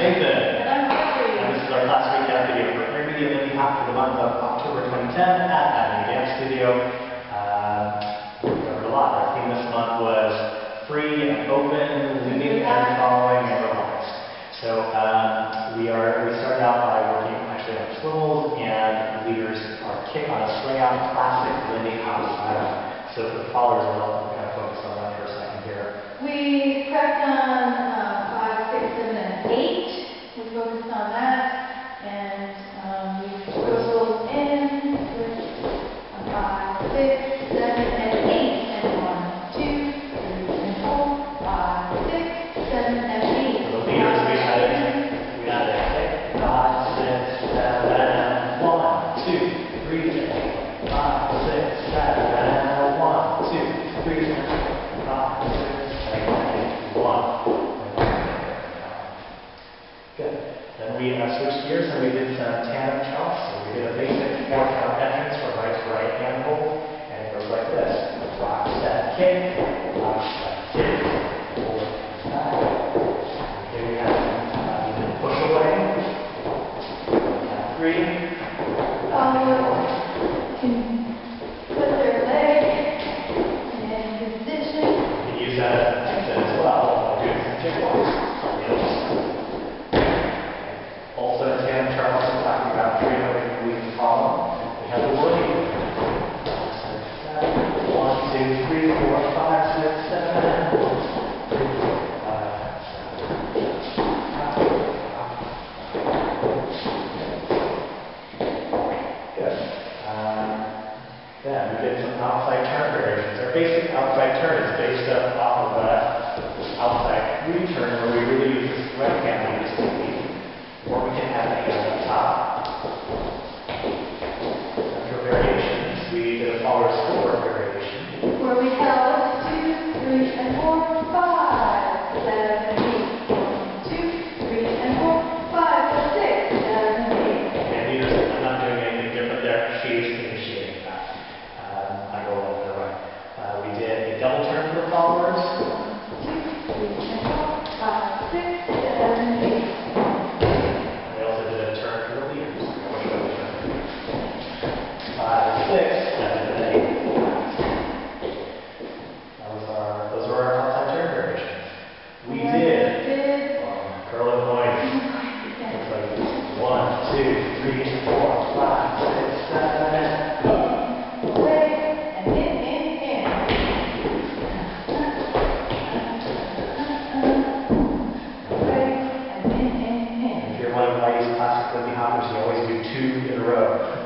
Nathan. And I'm Audrey. And this is our class recap video for Intermediate Lindy Hop for the month of October 2010 at Avenue Dance Studio. We covered a lot. Our theme this month was free and open, leading and following, and relaxed. So we started out by working actually on swivels and leaders our kick on a swing out classic Lindy Hop style. So for the followers, we'll kind of focus on that for a second here. We prepped on 5, 6, 7, and 8. We focused on that, and we swiveled in with 5, 6, 7, and 8, and 1, 2, 3, and 4, 5, 6, 7, and 8. For the leaders, we had a 5, 6, 7, 1, 2, 3, 5, 6, 7, 1, 2, 3, 5, 6, 7, 1. Good. Then we switched gears and we did some tandem counts. So we did a basic 4-count entrance from right to right hand hold, and it goes like this: rock, step, kick, rock, step, kick, hold, back. Here we have push away. Count 3. Followers can put their leg in position. You can use that as an exit as well by doing some kick walks. Also, in tandem, Charles was talking about 3 other we can follow. We have the Willie. 1, 2, 3, 4, 5, 6, 7, 1, 2, 3, 4, 5, 6, 7, 8. Good. Then we did some outside turn variations. Our basic outside turn is based off of outside return, where we really use this right hand lead as technique. Or we can have a hand on top. After variations, we did a follower score variation. Where we held 2, 3, and 4, 5, 7, 8. 1, 2, 3, and 4, 5, 6, 7, 8. And leaders, I'm not doing anything different there. She's initiating that. I go left or right. We did a double turn for the followers. 1, 2, 3, and 4, 5, 6, 7, 8. We also did a turn for the leaders. 5, 6, 7, 8. Those were our outside turn variations. We did curl and point. It's like 1, 2, 3, 4, 5, 6, 7, go. Away and in. Away and in. If you're one of Lindy's classic Lindy hoppers, you always do 2 in a row.